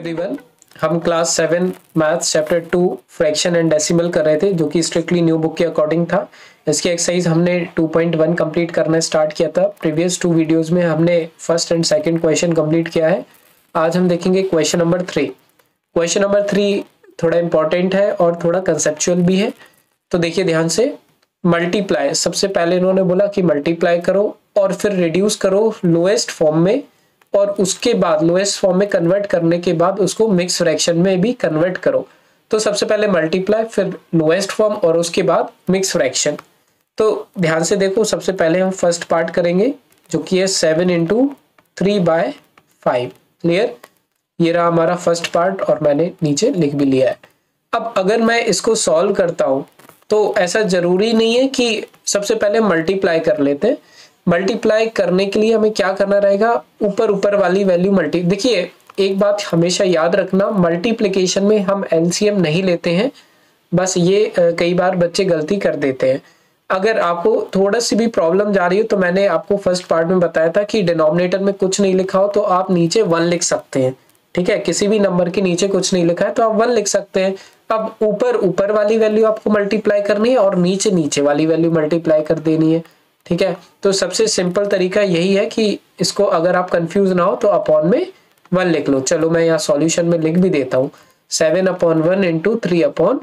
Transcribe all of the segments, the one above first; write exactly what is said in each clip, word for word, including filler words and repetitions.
Everyone, हम class seven maths chapter two fraction and decimal कर रहे थे जो कि स्ट्रिक्टली न्यू बुक के अकॉर्डिंग था। इसकी एक्सरसाइज हमने टू पॉइंट वन कंप्लीट करना स्टार्ट किया था। प्रीवियस टू वीडियोस में हमने first and second question complete किया है। आज हम देखेंगे question number three. Question number three थोड़ा इंपॉर्टेंट है और थोड़ा कंसेप्चुअल भी है, तो देखिए ध्यान से। मल्टीप्लाई, सबसे पहले इन्होंने बोला कि मल्टीप्लाई करो और फिर रिड्यूस करो लोएस्ट फॉर्म में, और उसके बाद लोएस्ट फॉर्म में कन्वर्ट करने के बाद उसको मिक्स फ्रैक्शन में भी कन्वर्ट करो। तो सबसे पहले मल्टीप्लाई, फिर लोएस्ट फॉर्म और उसके बाद मिक्स फ्रैक्शन। तो ध्यान से देखो, सबसे पहले हम फर्स्ट पार्ट करेंगे जो कि है seven into three by five. Clear, ये रहा हमारा फर्स्ट पार्ट और मैंने नीचे लिख भी लिया है। अब अगर मैं इसको सॉल्व करता हूं तो ऐसा जरूरी नहीं है कि सबसे पहले मल्टीप्लाई कर लेते हैं। मल्टीप्लाई करने के लिए हमें क्या करना रहेगा, ऊपर ऊपर वाली वैल्यू मल्टी। देखिए एक बात हमेशा याद रखना, मल्टीप्लिकेशन में हम एलसीएम नहीं लेते हैं। बस ये कई बार बच्चे गलती कर देते हैं। अगर आपको थोड़ा सी भी प्रॉब्लम जा रही हो तो मैंने आपको फर्स्ट पार्ट में बताया था कि डिनोमिनेटर में कुछ नहीं लिखा हो तो आप नीचे वन लिख सकते हैं। ठीक है, किसी भी नंबर के नीचे कुछ नहीं लिखा है तो आप वन लिख सकते हैं। अब ऊपर ऊपर वाली वैल्यू आपको मल्टीप्लाई करनी है और नीचे नीचे वाली वैल्यू मल्टीप्लाई कर देनी है। ठीक है, तो सबसे सिंपल तरीका यही है कि इसको अगर आप कंफ्यूज ना हो तो अपॉन में वन लिख लो। चलो मैं यहाँ सॉल्यूशन में लिख भी देता हूँ, seven upon one into three upon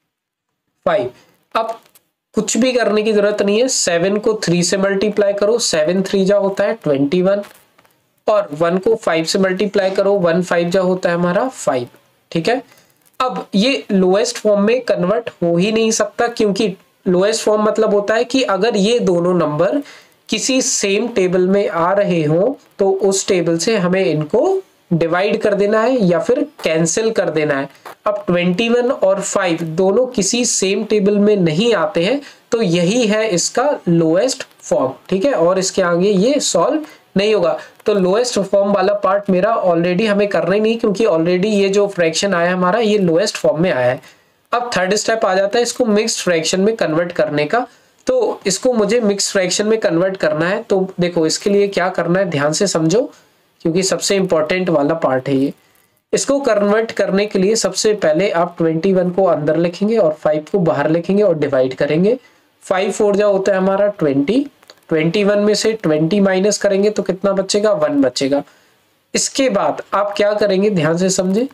five. अब कुछ भी करने की जरूरत नहीं है, सेवन को थ्री से मल्टीप्लाई करो, सेवन थ्री जा होता है ट्वेंटी वन, और वन को फाइव से मल्टीप्लाई करो, वन फाइव जा होता है हमारा फाइव। ठीक है, अब ये लोएस्ट फॉर्म में कन्वर्ट हो ही नहीं सकता, क्योंकि लोएस्ट फॉर्म मतलब होता है कि अगर ये दोनों नंबर किसी सेम टेबल में आ रहे हो तो उस टेबल से हमें इनको डिवाइड कर देना है या फिर कैंसिल कर देना है। अब ट्वेंटी वन और फाइव दोनों किसी सेम टेबल में नहीं आते हैं, तो यही है इसका लोएस्ट फॉर्म। ठीक है, और इसके आगे ये सॉल्व नहीं होगा। तो लोएस्ट फॉर्म वाला पार्ट मेरा ऑलरेडी हमें करना ही नहीं, क्योंकि ऑलरेडी ये जो फ्रैक्शन आया हमारा ये लोएस्ट फॉर्म में आया है। अब थर्ड स्टेप आ जाता है इसको मिक्स्ड फ्रैक्शन में कन्वर्ट करने का। तो इसको मुझे मिक्स्ड फ्रैक्शन में कन्वर्ट करना है। तो देखो इसके लिए क्या करना है, ध्यान से समझो, क्योंकि सबसे इंपॉर्टेंट वाला पार्ट है ये। इसको कन्वर्ट करने के लिए सबसे पहले आप ट्वेंटी वन को अंदर लिखेंगे और फाइव को बाहर लिखेंगे और डिवाइड करेंगे। फाइव फोर जा होता है हमारा ट्वेंटी, ट्वेंटी वन में से ट्वेंटी माइनस करेंगे तो कितना बचेगा, वन बचेगा। इसके बाद आप क्या करेंगे, ध्यान से समझे।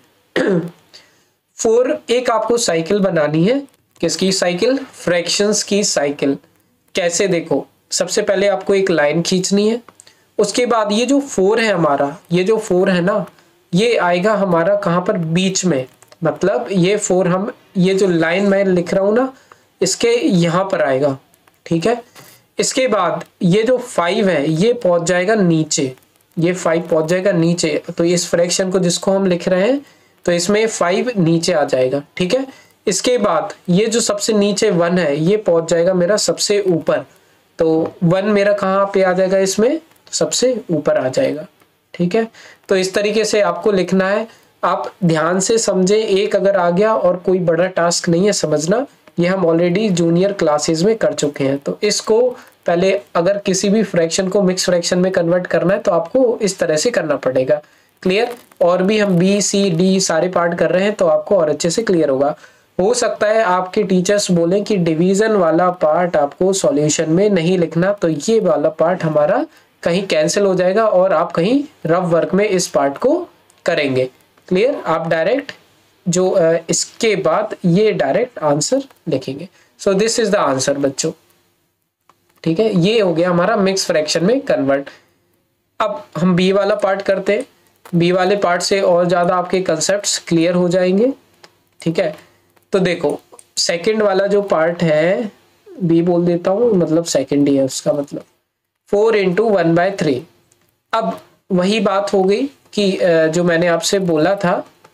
फोर एक आपको साइकिल बनानी है। किसकी साइकिल, फ्रैक्शंस की साइकिल। कैसे, देखो सबसे पहले आपको एक लाइन खींचनी है। उसके बाद ये जो फोर है हमारा, ये जो फोर है ना, ये आएगा हमारा कहाँ पर, बीच में। मतलब ये फोर हम, ये जो लाइन मैं लिख रहा हूं ना, इसके यहाँ पर आएगा। ठीक है, इसके बाद ये जो फाइव है ये पहुंच जाएगा नीचे, ये फाइव पहुंच जाएगा नीचे। तो इस फ्रैक्शन को जिसको हम लिख रहे हैं तो इसमें फाइव नीचे आ जाएगा। ठीक है, इसके बाद ये जो सबसे नीचे वन है ये पहुंच जाएगा मेरा सबसे ऊपर। तो वन मेरा कहाँ पे आ जाएगा, इसमें सबसे ऊपर आ जाएगा। ठीक है, तो इस तरीके से आपको लिखना है। आप ध्यान से समझे, एक अगर आ गया और कोई बड़ा टास्क नहीं है समझना, ये हम ऑलरेडी जूनियर क्लासेस में कर चुके हैं। तो इसको पहले अगर किसी भी फ्रैक्शन को मिक्स फ्रैक्शन में कन्वर्ट करना है तो आपको इस तरह से करना पड़ेगा। क्लियर, और भी हम बी सी डी सारे पार्ट कर रहे हैं तो आपको और अच्छे से क्लियर होगा। हो सकता है आपके टीचर्स बोलें कि डिवीजन वाला पार्ट आपको सॉल्यूशन में नहीं लिखना, तो ये वाला पार्ट हमारा कहीं कैंसिल हो जाएगा और आप कहीं रफ वर्क में इस पार्ट को करेंगे। क्लियर, आप डायरेक्ट जो इसके बाद ये डायरेक्ट आंसर लिखेंगे। So this is the answer बच्चों। ठीक है, ये हो गया हमारा मिक्स फ्रैक्शन में कन्वर्ट। अब हम बी वाला पार्ट करते हैं। बी वाले पार्ट से और ज्यादा आपके कंसेप्ट्स क्लियर हो जाएंगे। ठीक है, तो देखो सेकंड वाला जो पार्ट है, बी बोल देता हूँ, मतलब सेकंड ही है उसका मतलब, four into one by three. अब वही बात हो गई कि जो मैंने आपसे बोला था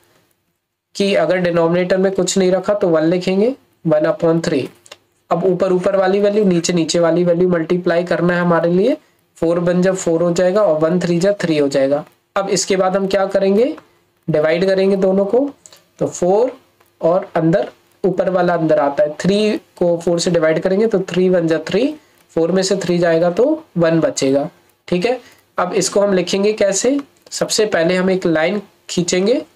कि अगर डिनोमिनेटर में कुछ नहीं रखा तो वन लिखेंगे, वन अपॉन थ्री। अब ऊपर ऊपर वाली वैल्यू नीचे नीचे वाली वैल्यू मल्टीप्लाई करना है हमारे लिए। फोर वन जब फोर हो जाएगा और वन थ्री जब थ्री हो जाएगा। अब इसके बाद हम क्या करेंगे, डिवाइड करेंगे दोनों को। तो फोर और अंदर ऊपर वाला अंदर आता है, थ्री को फोर से डिवाइड करेंगे तो थ्री वन जा थ्री, फोर में से थ्री जाएगा तो वन बचेगा। ठीक है, अब इसको हम लिखेंगे कैसे, सबसे पहले हम एक लाइन खींचेंगे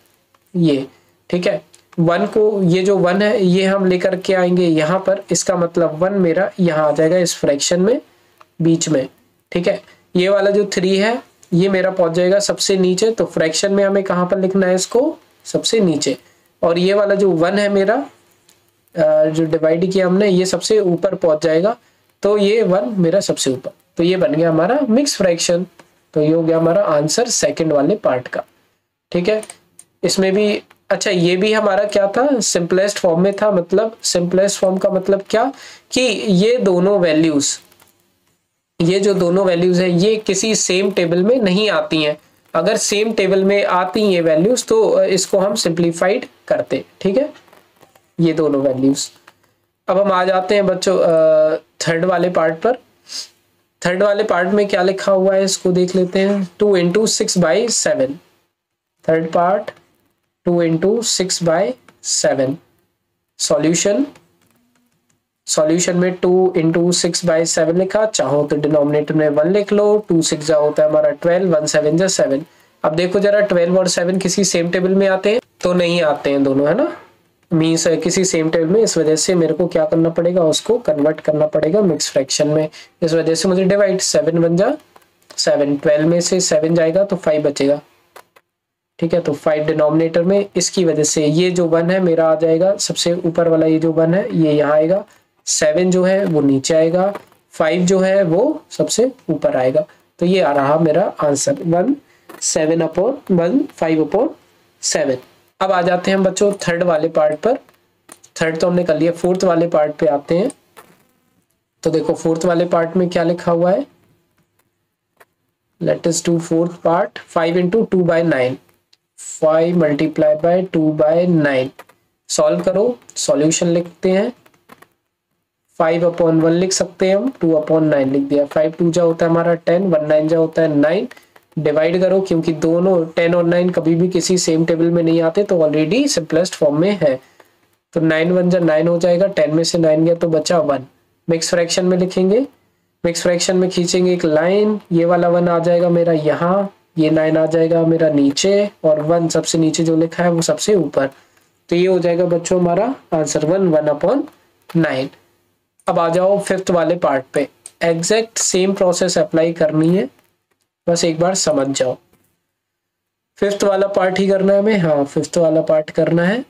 ये, ठीक है। वन को, ये जो वन है ये हम लेकर के आएंगे यहाँ पर, इसका मतलब वन मेरा यहाँ आ जाएगा इस फ्रैक्शन में बीच में, ठीक है। ये वाला जो थ्री है ये मेरा पहुंच जाएगा सबसे नीचे, तो फ्रैक्शन में हमें कहाँ पर लिखना है इसको, सबसे नीचे। और ये वाला जो वन है मेरा जो डिवाइड किया हमने, ये सबसे ऊपर पहुंच जाएगा, तो ये वन मेरा सबसे ऊपर, तो ये बन गया हमारा मिक्स फ्रैक्शन। तो ये हो गया हमारा आंसर सेकंड वाले पार्ट का, ठीक है। इसमें भी अच्छा, ये भी हमारा क्या था, सिंपलेस्ट फॉर्म में था। मतलब सिंपलेस्ट फॉर्म का मतलब क्या, कि ये दोनों वैल्यूज, ये जो दोनों वैल्यूज है ये किसी सेम टेबल में नहीं आती हैं। अगर सेम टेबल में आती ये वैल्यूज तो इसको हम सिंप्लीफाइड करते, ठीक है, ये दोनों वैल्यूज। अब हम आ जाते हैं बच्चों थर्ड वाले पार्ट पर। थर्ड वाले पार्ट में क्या लिखा हुआ है इसको देख लेते हैं। Two into six by seven, third part two into six by seven. Solution, solution में two into six by seven लिखा, चाहो तो डिनोमिनेटर में वन लिख लो। टू सिक्स जा होता है हमारा ट्वेल्व, वन सेवन जा सेवन। अब देखो जरा, ट्वेल्व और सेवन किसी सेम टेबल में आते हैं तो नहीं आते हैं दोनों, है ना, मीन्स किसी सेम टेबल में। इस वजह से मेरे को क्या करना पड़ेगा, उसको कन्वर्ट करना पड़ेगा मिक्स फ्रैक्शन में। इस वजह से मुझे डिवाइड, सेवन वन जा सेवन, ट्वेल्व में से सेवन जाएगा तो फाइव बचेगा, ठीक है। तो फाइव डिनोमिनेटर में, इसकी वजह से ये जो वन है मेरा आ जाएगा सबसे ऊपर वाला, ये जो वन है ये यहाँ आएगा, सेवन जो है वो नीचे आएगा, फाइव जो है वो सबसे ऊपर आएगा। तो ये आ रहा मेरा answer, one seven upon one five upon seven. अब आ जाते हैं बच्चों थर्ड वाले पार्ट पर। थर्ड तो हमने कर लिया, फोर्थ वाले पार्ट पे आते हैं। तो देखो फोर्थ वाले पार्ट में क्या लिखा हुआ है, let us do fourth part. Five into two by nine, five multiply by two by nine. Solve करो, सॉल्यूशन लिखते हैं। फाइव अपॉन वन लिख सकते हैं हम, टू अपॉन नाइन लिख दिया। फाइव टू जा होता है हमारा टेन, वन नाइन जा होता है नाइन। डिवाइड करो, क्योंकि दोनों टेन और नाइन कभी भी किसी सेम टेबल में नहीं आते, तो ऑलरेडी सिंपलेस्ट फॉर्म में है। तो नाइन वन जा नाइन हो जाएगा, टेन में से नाइन गया तो बचा वन। मिक्स फ्रैक्शन में लिखेंगे, मिक्स फ्रैक्शन में खींचेंगे एक लाइन, ये वाला वन आ जाएगा मेरा यहाँ, ये नाइन आ जाएगा मेरा नीचे, और वन सबसे नीचे जो लिखा है वो सबसे ऊपर। तो ये हो जाएगा बच्चों हमारा answer one, one upon nine. अब आ जाओ फिफ्थ वाले पार्ट पे। एग्जैक्ट सेम प्रोसेस अप्लाई करनी है, बस एक बार समझ जाओ। फिफ्थ वाला पार्ट ही करना है हमें, हाँ फिफ्थ वाला पार्ट करना है।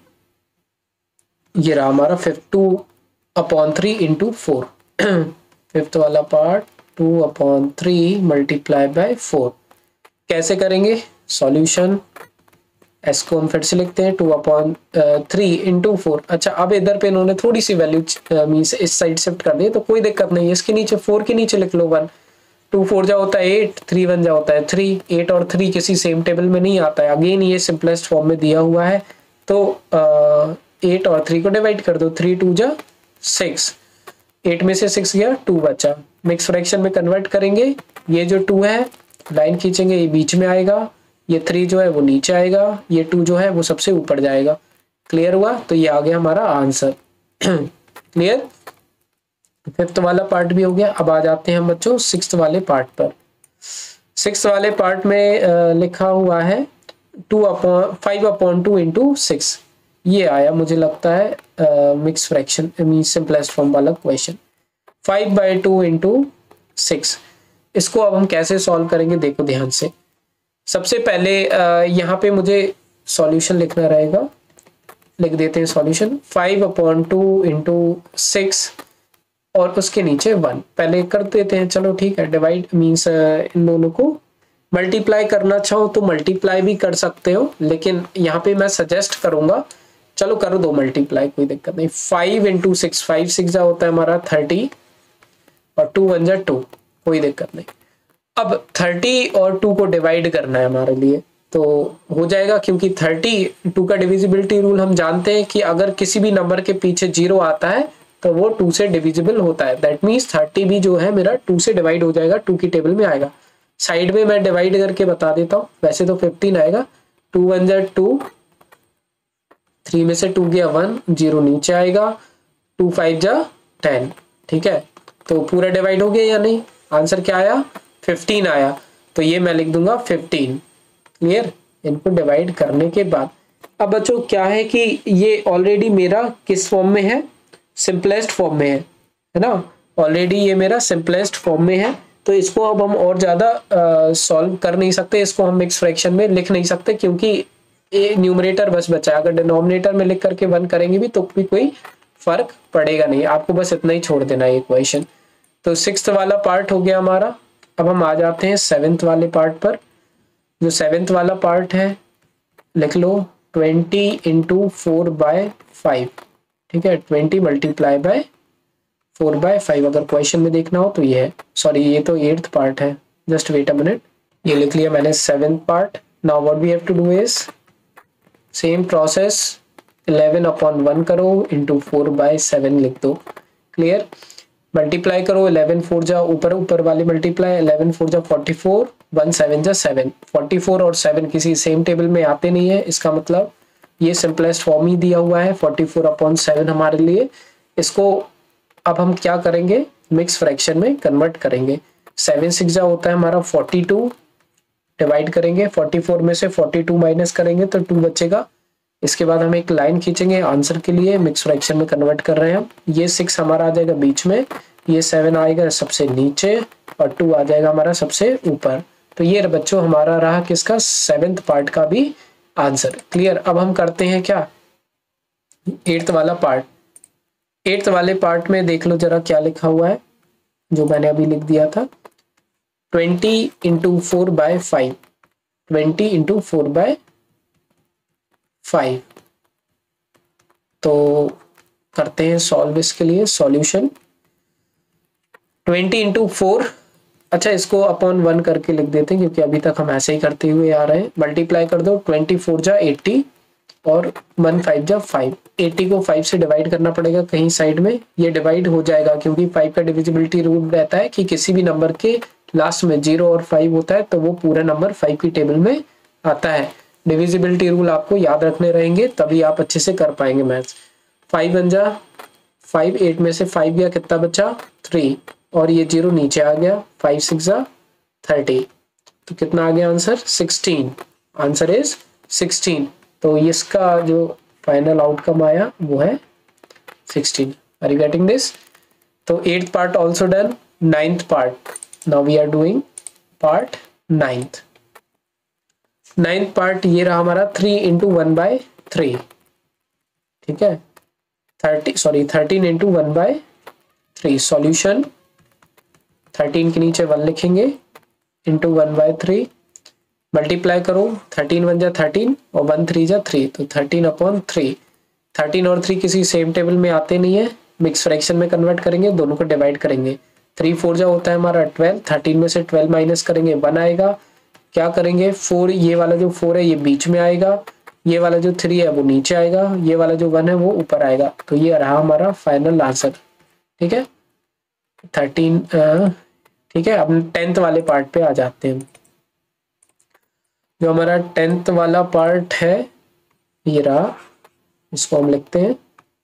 ये रहा हमारा fifth, two upon three into four. Fifth वाला part two upon three multiply by four. कैसे करेंगे, सॉल्यूशन, एस को हम फिर से लिखते हैं, two upon three into four. अच्छा, अब इधर पे इन्होंने थोड़ी सी वैल्यू मीन्स इस साइड शिफ्ट कर दी, तो कोई दिक्कत नहीं है। इसके नीचे फोर के नीचे लिख लो वन। टू फोर जा होता है एट, थ्री वन जा होता है थ्री। एट और थ्री किसी सेम टेबल में नहीं आता है, अगेन ये सिंपलेस्ट फॉर्म में दिया हुआ है। तो एट और थ्री को डिवाइड कर दो, थ्री टू जा सिक्स, एट में से सिक्स गया, टू बचा। मिक्स फ्रैक्शन में कन्वर्ट करेंगे, ये जो टू है लाइन खींचेंगे, ये बीच में आएगा, ये थ्री जो है वो नीचे आएगा, ये टू जो है वो सबसे ऊपर जाएगा। क्लियर हुआ, तो ये आ गया हमारा आंसर। क्लियर, फिफ्थ वाला पार्ट भी हो गया। अब आ जाते हैं हम बच्चों सिक्स्थ वाले पार्ट पर। सिक्स्थ वाले पार्ट में आ, लिखा हुआ है two upon five upon two into six. ये आया मुझे लगता है mix fraction mean simplest form वाला question. Five by two into six, इसको अब हम कैसे सॉल्व करेंगे देखो ध्यान से। सबसे पहले यहाँ पे मुझे सॉल्यूशन लिखना रहेगा, लिख देते हैं solution. Five upon two into six और उसके नीचे वन। पहले कर देते हैं, चलो ठीक है। डिवाइड मीन्स इन दोनों को मल्टीप्लाई करना चाहो तो मल्टीप्लाई भी कर सकते हो, लेकिन यहाँ पे मैं सजेस्ट करूंगा चलो कर दो मल्टीप्लाई, कोई दिक्कत नहीं। Five into six, five six जा होता है हमारा थर्टी, और टू वन जा टू, कोई दिक्कत नहीं। अब थर्टी और टू को डिवाइड करना है हमारे लिए, तो हो जाएगा, क्योंकि थर्टी टू का डिविजिबिलिटी रूल हम जानते हैं कि अगर किसी भी नंबर के पीछे जीरो आता है तो वो टू से डिविजिबल होता है। दैट मीन्स थर्टी भी जो है मेरा टू से डिवाइड हो जाएगा, टू की टेबल में आएगा। साइड में मैं डिवाइड करके बता देता हूँ, वैसे तो फिफ्टीन आएगा। टू वन जा टू, थ्री में से टू गया वन, जीरो नीचे आएगा। टू फाइव जा टेन, ठीक है। तो पूरा डिवाइड हो गया या नहीं, आंसर क्या आया, फिफ्टीन आया। तो ये मैं लिख दूंगा फिफ्टीन। क्लियर, इनको डिवाइड करने के बाद अब बच्चों क्या है कि ये ऑलरेडी मेरा किस फॉर्म में है, सिंपलेस्ट फॉर्म में है, है ना, ऑलरेडी ये मेरा सिंपलेस्ट फॉर्म में है, तो इसको अब हम और ज़्यादा सॉल्व कर नहीं सकते, इसको हम मिक्स फ्रैक्शन में लिख नहीं सकते क्योंकि ये न्यूमरेटर बस बचा है। अगर डिनोमिनेटर में लिख करके वन करेंगे भी तो भी कोई फर्क पड़ेगा नहीं, आपको बस इतना ही छोड़ देना है इक्वेशन। तो सिक्स्थ वाला पार्ट हो गया हमारा। अब हम आ जाते हैं सेवेंथ वाले पार्ट पर। जो सेवेंथ वाला पार्ट है लिख लो twenty into four by five, ठीक है, twenty multiply by four by five. अगर क्वेश्चन में देखना हो तो ये है, सॉरी ये तो एट्थ पार्ट है, जस्ट वेट अ मिनट, ये लिख लिया मैंने seventh part. Now what we have to do is same process, eleven upon one करो इंटू फोर बाय सेवन लिख दो, क्लियर। मल्टीप्लाई करो, इलेवन फोर जा ऊपर ऊपर वाली मल्टीप्लाई, इलेवन फोर जा फोर्टी फोर, वन सेवन जा सेवन, फोर्टी फोर और सेवन किसी सेम टेबल में आते नहीं है, इसका मतलब ये सिंपलेस्ट फॉर्म ही दिया हुआ है फोर्टी फोर अपॉन सेवन हमारे लिए। इसको अब हम क्या करेंगे, मिक्स फ्रैक्शन में कन्वर्ट करेंगे। सेवन सिक्स जा होता है हमारा फोर्टी टू, डिवाइड करेंगे, फोर्टी फोर में से फोर्टी टू माइनस करेंगे तो टू बचेगा। इसके बाद हम एक लाइन खींचेंगे आंसर के लिए, मिक्स फ्रैक्शन में कन्वर्ट कर रहे हैं हम। ये सिक्स हमारा आ जाएगा बीच में, ये सेवन आएगा सबसे नीचे और टू आ जाएगा हमारा सबसे ऊपर। तो ये बच्चों हमारा रहा किसका, सेवेंथ पार्ट का भी आंसर, क्लियर। अब हम करते हैं क्या, एट्थ वाला पार्ट। एट्थ वाले पार्ट में देख लो जरा क्या लिखा हुआ है, जो मैंने अभी लिख दिया था, twenty into four by five, twenty into four by five. तो करते हैं सॉल्व इसके लिए, सॉल्यूशन ट्वेंटी इंटू फोर, अच्छा इसको अपॉन वन करके लिख देते हैं क्योंकि अभी तक हम ऐसे ही करते हुए आ रहे हैं। मल्टीप्लाई कर दो, ट्वेंटी फोर जा एट्टी और वन फाइव जा फाइव, एट्टी को फाइव से डिवाइड करना पड़ेगा कहीं साइड में, ये डिवाइड हो जाएगा क्योंकि फाइव का डिविजिबिलिटी रूल रहता है कि किसी भी नंबर के लास्ट में जीरो और फाइव होता है तो वो पूरा नंबर फाइव की टेबल में आता है। डिविजिबिलिटी रूल आपको याद रखने रहेंगे तभी आप अच्छे से कर पाएंगे मैथ्स। फाइव वन जा फाइव, एट में से फाइव गया, कितना बचा थ्री, और ये जीरो नीचे आ गया, फाइव सिक्स जा थर्टी, तो कितना आ गया answer sixteen, answer is sixteen. तो इसका जो फाइनल आउटकम आया वो है sixteen. Are you getting this? तो eighth part also done, ninth part, now we are doing part ninth. Ninth part ये रहा हमारा three into one by three, ठीक है, thirty sorry thirteen into one by three. Solution thirteen के नीचे one लिखेंगे into one by three, multiply करो, thirteen one जा थर्टीन और वन थ्री जा थ्री, तो थर्टीन अपॉन थ्री। थर्टीन और थ्री किसी सेम टेबल में आते नहीं है, मिक्स फ्रैक्शन में कन्वर्ट करेंगे, दोनों को डिवाइड करेंगे। थ्री फोर जा होता है हमारा ट्वेल्व, थर्टीन में से ट्वेल्व माइनस करेंगे वन आएगा। क्या करेंगे, फोर, ये वाला जो फोर है ये बीच में आएगा, ये वाला जो थ्री है वो नीचे आएगा, ये वाला जो वन है वो ऊपर आएगा। तो ये रहा हमारा फाइनल आंसर, ठीक है, थर्टीन। ठीक है, अब टेंथ वाले पार्ट पे आ जाते हैं। जो हमारा टेंथ वाला पार्ट है ये रहा, इसको हम लिखते हैं,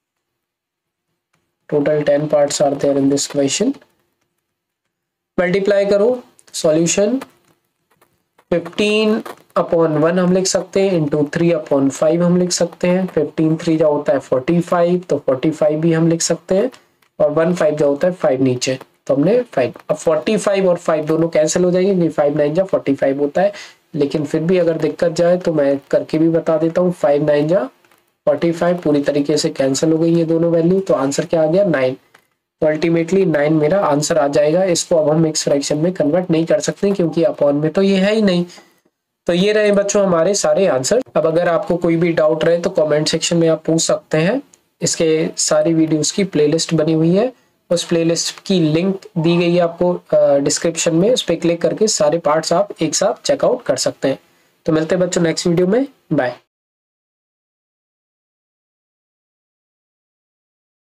total ten parts are there in this question. Multiply करो, सॉल्यूशन फिफ्टीन अपॉन वन हम लिख सकते हैं, इंटू थ्री अपॉन फाइव हम लिख सकते हैं। फिफ्टीन थ्री जो होता है फोर्टी फाइव, तो फोर्टी फाइव भी हम लिख सकते हैं, और वन फाइव जो होता है फाइव नीचे, तो हमने फाइव। अब फोर्टी फाइव और फाइव दोनों कैंसिल हो जाएंगे क्योंकि फाइव नाइन जा फोर्टी फाइव होता है, लेकिन फिर भी अगर दिक्कत जाए तो मैं करके भी बता देता हूँ। फाइव नाइन जा फोर्टी फाइव पूरी तरीके से कैंसिल हो गई ये दोनों वैल्यू, तो आंसर क्या आ गया नाइन। तो अल्टीमेटली नाइन मेरा आंसर आ जाएगा। इसको अब हम मिक्स फ्रैक्शन में कन्वर्ट नहीं कर सकते क्योंकि अपॉन में तो ये है ही नहीं। तो ये रहे बच्चों हमारे सारे आंसर। अब अगर आपको कोई भी डाउट रहे तो कमेंट सेक्शन में आप पूछ सकते हैं। इसके सारी वीडियोस की प्लेलिस्ट बनी हुई है, उस प्लेलिस्ट की लिंक दी गई है आपको डिस्क्रिप्शन में, उस पर क्लिक करके सारे पार्ट्स आप एक साथ चेकआउट कर सकते हैं। तो मिलते हैं बच्चों नेक्स्ट वीडियो में, बाय।